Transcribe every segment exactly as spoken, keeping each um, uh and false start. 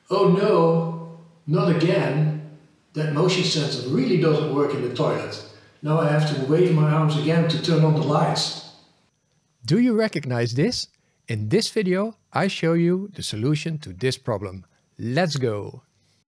Oh no, not again. That motion sensor really doesn't work in the toilet. Now I have to wave my arms again to turn on the lights. Do you recognize this? In this video, I show you the solution to this problem. Let's go!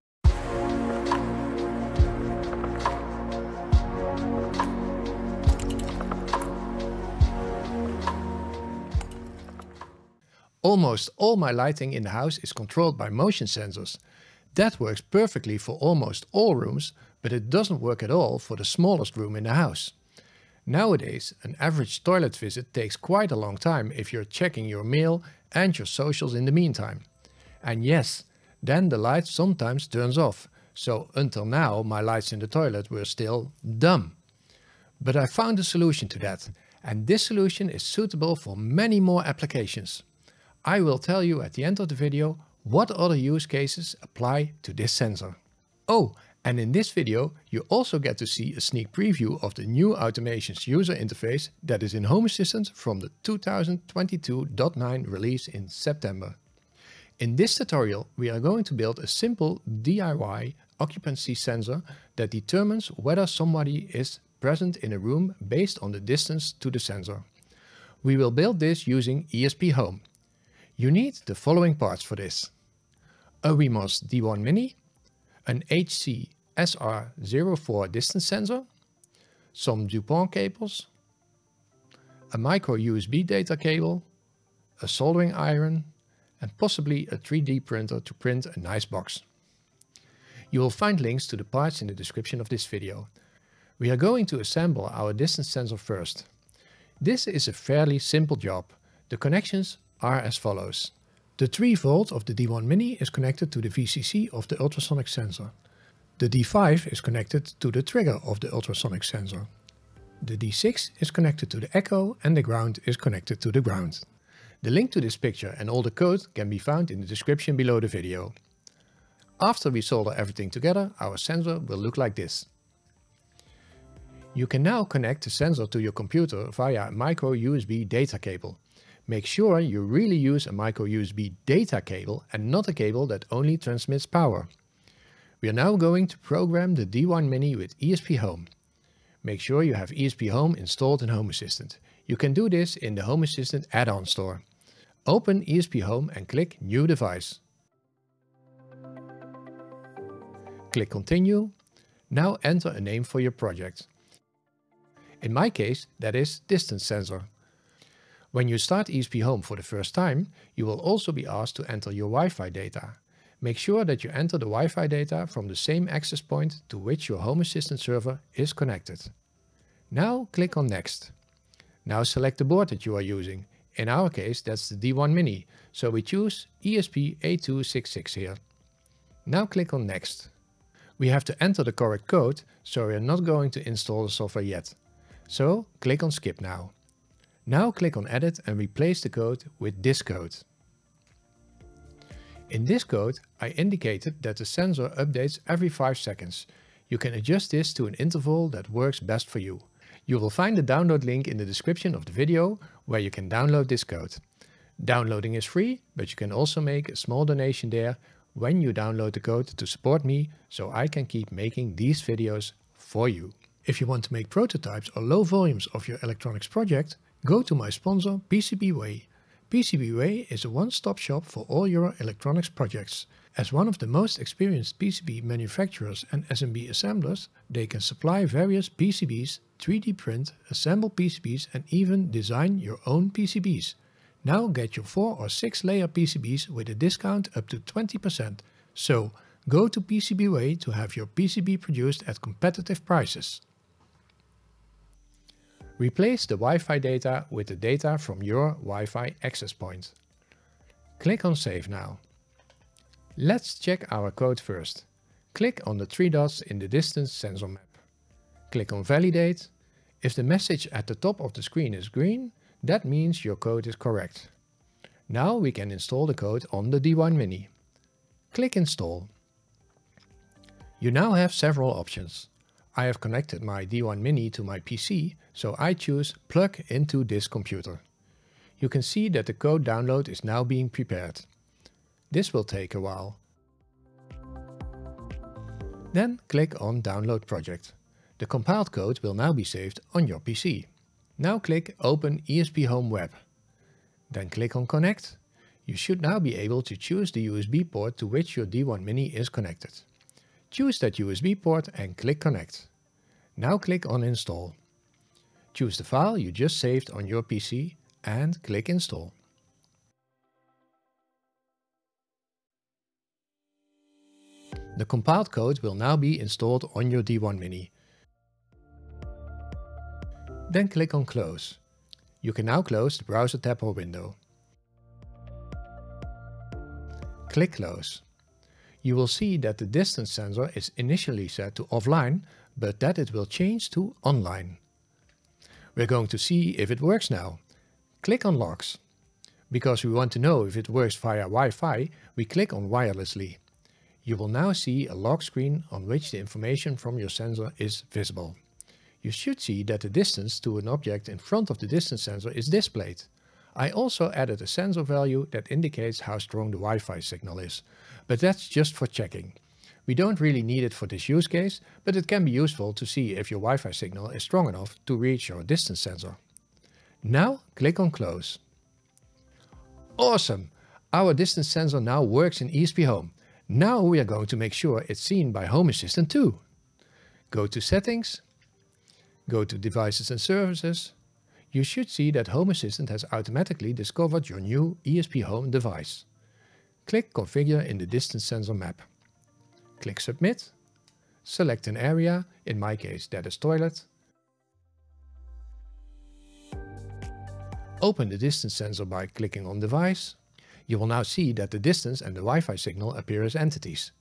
Almost all my lighting in the house is controlled by motion sensors. That works perfectly for almost all rooms, but it doesn't work at all for the smallest room in the house. Nowadays, an average toilet visit takes quite a long time if you're checking your mail and your socials in the meantime. And yes, then the light sometimes turns off, so until now my lights in the toilet were still dumb. But I found a solution to that, and this solution is suitable for many more applications. I will tell you at the end of the video what other use cases apply to this sensor. Oh, and in this video you also get to see a sneak preview of the new automations user interface that is in Home Assistant from the two thousand twenty-two point nine release in September. In this tutorial we are going to build a simple D I Y occupancy sensor that determines whether somebody is present in a room based on the distance to the sensor. We will build this using ESPHome. You need the following parts for this: a WiMOS D one Mini, an H C S R zero four distance sensor, some DuPont cables, a micro U S B data cable, a soldering iron, and possibly a three D printer to print a nice box. You will find links to the parts in the description of this video. We are going to assemble our distance sensor first. This is a fairly simple job. The connections are as follows. The three volt of the D one Mini is connected to the V C C of the ultrasonic sensor. The D five is connected to the trigger of the ultrasonic sensor. The D six is connected to the echo and the ground is connected to the ground. The link to this picture and all the code can be found in the description below the video. After we solder everything together, our sensor will look like this. You can now connect the sensor to your computer via a micro U S B data cable. Make sure you really use a micro U S B data cable and not a cable that only transmits power. We are now going to program the D one Mini with ESPHome. Make sure you have ESPHome installed in Home Assistant. You can do this in the Home Assistant add-on store. Open ESPHome and click New Device. Click Continue. Now enter a name for your project. In my case, that is Distance Sensor. When you start ESPHome for the first time, you will also be asked to enter your Wi-Fi data. Make sure that you enter the Wi-Fi data from the same access point to which your Home Assistant server is connected. Now click on Next. Now select the board that you are using. In our case that's the D one Mini, so we choose E S P A two sixty-six here. Now click on Next. We have to enter the correct code, so we are not going to install the software yet. So click on Skip now. Now click on Edit and replace the code with this code. In this code I indicated that the sensor updates every five seconds. You can adjust this to an interval that works best for you. You will find the download link in the description of the video where you can download this code. Downloading is free, but you can also make a small donation there when you download the code to support me so I can keep making these videos for you. If you want to make prototypes or low volumes of your electronics project, go to my sponsor PCBWay. PCBWay is a one-stop shop for all your electronics projects. As one of the most experienced P C B manufacturers and S M B assemblers, they can supply various P C Bs, three D print, assemble P C Bs and even design your own P C Bs. Now get your four or six layer P C Bs with a discount up to twenty percent. So go to PCBWay to have your P C B produced at competitive prices. Replace the Wi-Fi data with the data from your Wi-Fi access point. Click on Save now. Let's check our code first. Click on the three dots in the distance sensor map. Click on Validate. If the message at the top of the screen is green, that means your code is correct. Now we can install the code on the D one Mini. Click Install. You now have several options. I have connected my D one Mini to my P C, so I choose Plug into this computer. You can see that the code download is now being prepared. This will take a while. Then click on Download Project. The compiled code will now be saved on your P C. Now click Open ESPHome Web. Then click on Connect. You should now be able to choose the U S B port to which your D one Mini is connected. Choose that U S B port and click Connect. Now click on Install. Choose the file you just saved on your P C and click Install. The compiled code will now be installed on your D one Mini. Then click on Close. You can now close the browser tab or window. Click Close. You will see that the distance sensor is initially set to offline, but that it will change to online. We're going to see if it works now. Click on Logs. Because we want to know if it works via Wi-Fi, we click on Wirelessly. You will now see a log screen on which the information from your sensor is visible. You should see that the distance to an object in front of the distance sensor is displayed. I also added a sensor value that indicates how strong the Wi-Fi signal is, but that's just for checking. We don't really need it for this use case, but it can be useful to see if your Wi-Fi signal is strong enough to reach your distance sensor. Now click on Close. Awesome! Our distance sensor now works in ESPHome. Now we are going to make sure it's seen by Home Assistant too. Go to Settings. Go to Devices and Services. You should see that Home Assistant has automatically discovered your new ESPHome device. Click Configure in the distance sensor map. Click Submit. Select an area, in my case that is toilet. Open the distance sensor by clicking on Device. You will now see that the distance and the Wi-Fi signal appear as entities.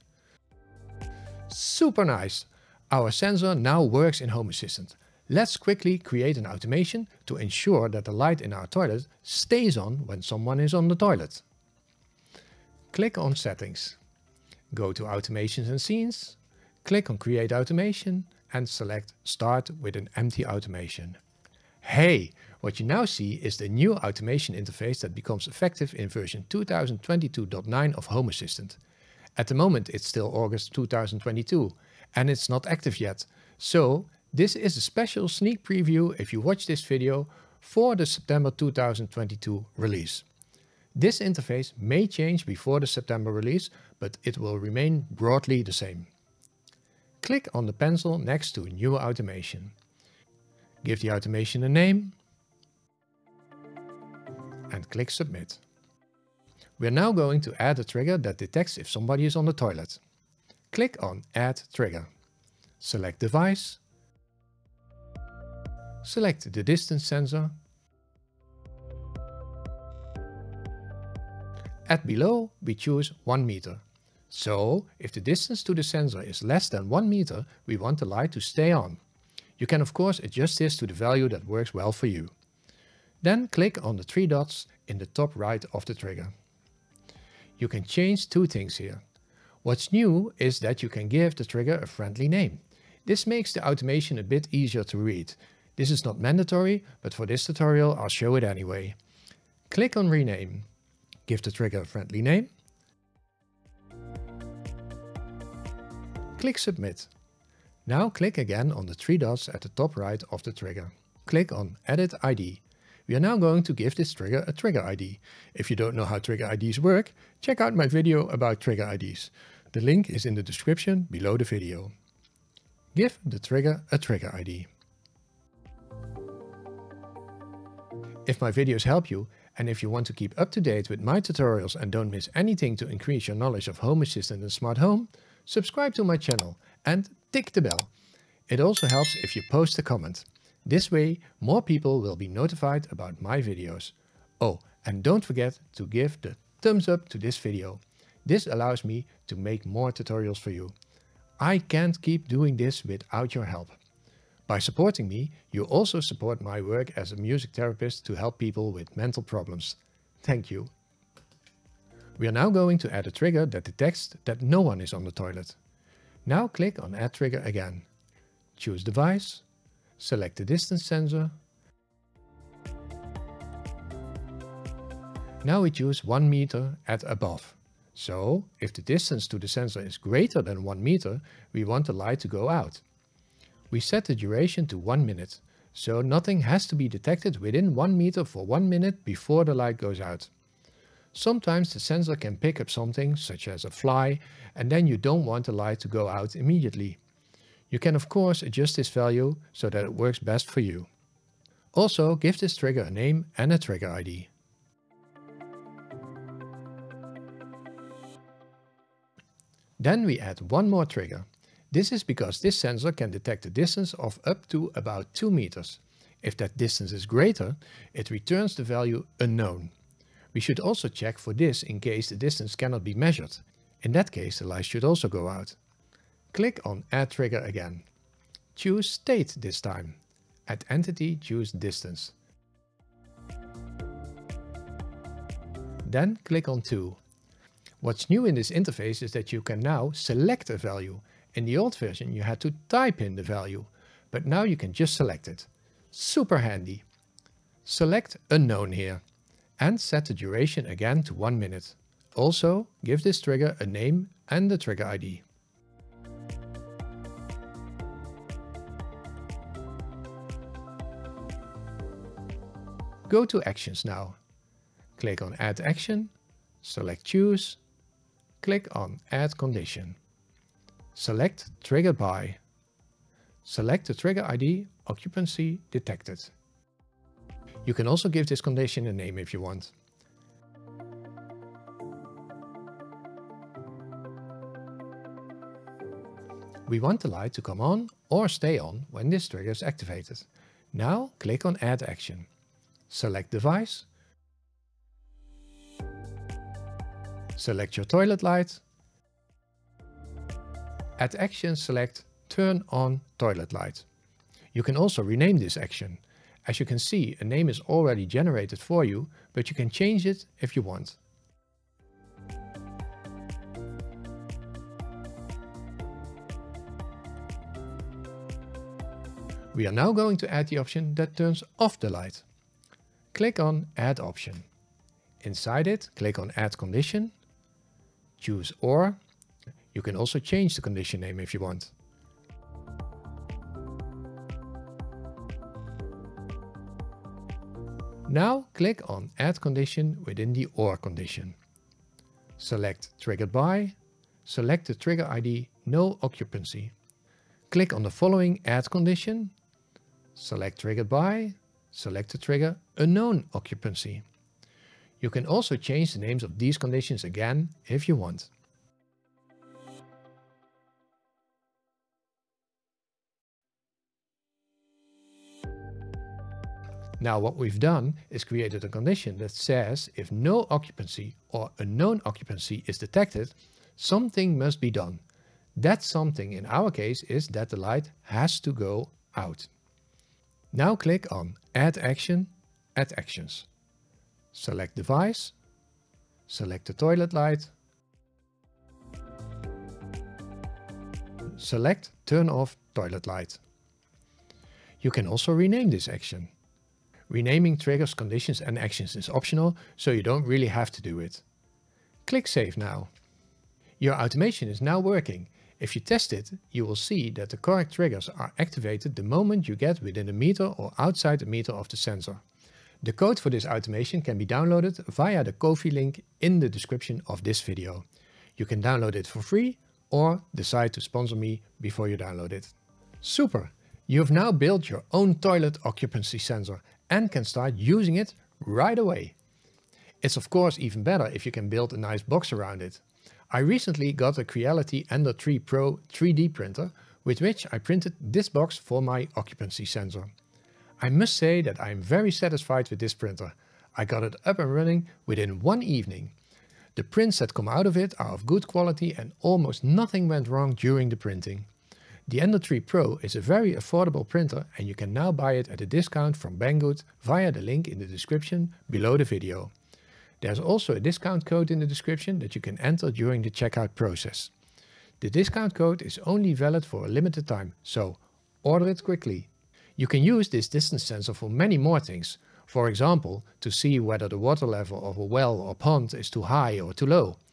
Super nice! Our sensor now works in Home Assistant. Let's quickly create an automation to ensure that the light in our toilet stays on when someone is on the toilet. Click on Settings. Go to Automations and Scenes. Click on Create Automation and select Start with an empty automation. Hey! What you now see is the new automation interface that becomes effective in version two thousand twenty-two point nine of Home Assistant. At the moment it's still August two thousand twenty-two and it's not active yet. So this is a special sneak preview if you watch this video for the September two thousand twenty-two release. This interface may change before the September release, but it will remain broadly the same. Click on the pencil next to New Automation. Give the automation a name and click Submit. We are now going to add a trigger that detects if somebody is on the toilet. Click on Add Trigger. Select Device. Select the distance sensor. At below we choose one meter. So if the distance to the sensor is less than one meter, we want the light to stay on. You can of course adjust this to the value that works well for you. Then click on the three dots in the top right of the trigger. You can change two things here. What's new is that you can give the trigger a friendly name. This makes the automation a bit easier to read. This is not mandatory, but for this tutorial I'll show it anyway. Click on Rename. Give the trigger a friendly name. Click Submit. Now click again on the three dots at the top right of the trigger. Click on Edit I D. We are now going to give this trigger a trigger I D. If you don't know how trigger I Ds work, check out my video about trigger I Ds. The link is in the description below the video. Give the trigger a trigger I D. If my videos help you, and if you want to keep up to date with my tutorials and don't miss anything to increase your knowledge of Home Assistant and Smart Home, subscribe to my channel and tick the bell. It also helps if you post a comment. This way, more people will be notified about my videos. Oh, and don't forget to give the thumbs up to this video. This allows me to make more tutorials for you. I can't keep doing this without your help. By supporting me, you also support my work as a music therapist to help people with mental problems. Thank you. We are now going to add a trigger that detects that no one is on the toilet. Now click on Add Trigger again. Choose Device. Select the distance sensor. Now we choose one meter at above. So, if the distance to the sensor is greater than one meter, we want the light to go out. We set the duration to one minute, so nothing has to be detected within one meter for one minute before the light goes out. Sometimes the sensor can pick up something, such as a fly, and then you don't want the light to go out immediately. You can of course adjust this value so that it works best for you. Also, give this trigger a name and a trigger I D. Then we add one more trigger. This is because this sensor can detect a distance of up to about two meters. If that distance is greater, it returns the value unknown. We should also check for this in case the distance cannot be measured. In that case, the light should also go out. Click on Add Trigger again. Choose State this time. At Entity, choose Distance. Then click on two. What's new in this interface is that you can now select a value. In the old version you had to type in the value, but now you can just select it. Super handy. Select Unknown here and set the duration again to one minute. Also give this trigger a name and the trigger I D. Go to Actions now. Click on Add Action, select Choose, click on Add Condition. Select Triggered By. Select the trigger I D Occupancy Detected. You can also give this condition a name if you want. We want the light to come on or stay on when this trigger is activated. Now click on Add Action. Select Device. Select your toilet light. At Action select Turn on Toilet Light. You can also rename this action. As you can see, a name is already generated for you, but you can change it if you want. We are now going to add the option that turns off the light. Click on Add Option. Inside it, click on Add Condition. Choose Or. You can also change the condition name if you want. Now click on Add Condition within the Or condition. Select Triggered By. Select the trigger I D No Occupancy. Click on the following Add Condition. Select Triggered By. Select the trigger Unknown Occupancy. You can also change the names of these conditions again if you want. Now what we've done is created a condition that says if no occupancy or unknown occupancy is detected, something must be done. That something in our case is that the light has to go out. Now click on Add Action, Add Actions. Select Device, select the toilet light, select Turn off toilet light. You can also rename this action. Renaming triggers, conditions and actions is optional, so you don't really have to do it. Click Save now. Your automation is now working. If you test it, you will see that the correct triggers are activated the moment you get within a meter or outside a meter of the sensor. The code for this automation can be downloaded via the Ko-fi link in the description of this video. You can download it for free or decide to sponsor me before you download it. Super! You have now built your own toilet occupancy sensor and can start using it right away. It's of course even better if you can build a nice box around it. I recently got a Creality Ender three Pro three D printer with which I printed this box for my occupancy sensor. I must say that I am very satisfied with this printer. I got it up and running within one evening. The prints that come out of it are of good quality and almost nothing went wrong during the printing. The Ender three Pro is a very affordable printer and you can now buy it at a discount from Banggood via the link in the description below the video. There's also a discount code in the description that you can enter during the checkout process. The discount code is only valid for a limited time, so order it quickly. You can use this distance sensor for many more things. For example, to see whether the water level of a well or pond is too high or too low.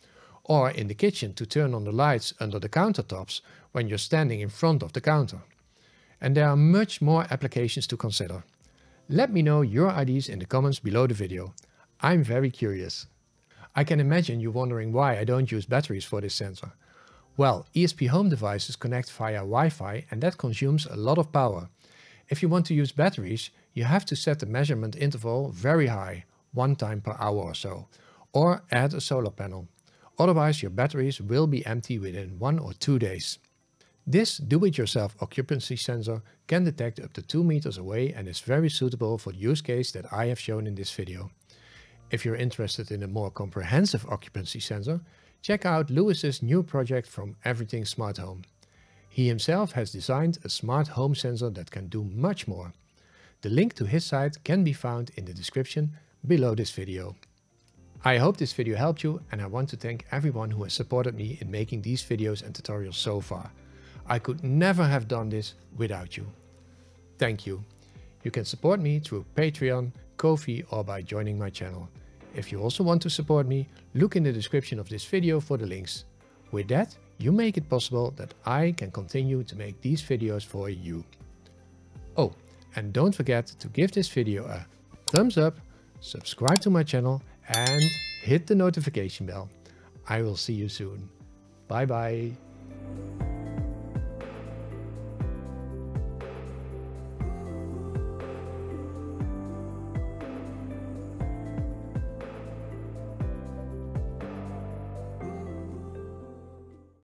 or in the kitchen to turn on the lights under the countertops when you're standing in front of the counter. And there are much more applications to consider. Let me know your ideas in the comments below the video. I'm very curious. I can imagine you wondering why I don't use batteries for this sensor. Well, ESPHome devices connect via Wi-Fi and that consumes a lot of power. If you want to use batteries, you have to set the measurement interval very high, one time per hour or so, or add a solar panel. Otherwise your batteries will be empty within one or two days. This do-it-yourself occupancy sensor can detect up to two meters away and is very suitable for the use case that I have shown in this video. If you're interested in a more comprehensive occupancy sensor, check out Lewis's new project from Everything Smart Home. He himself has designed a smart home sensor that can do much more. The link to his site can be found in the description below this video. I hope this video helped you, and I want to thank everyone who has supported me in making these videos and tutorials so far. I could never have done this without you. Thank you. You can support me through Patreon, Ko-fi or by joining my channel. If you also want to support me, look in the description of this video for the links. With that, you make it possible that I can continue to make these videos for you. Oh, and don't forget to give this video a thumbs up, subscribe to my channel and hit the notification bell. I will see you soon. Bye bye.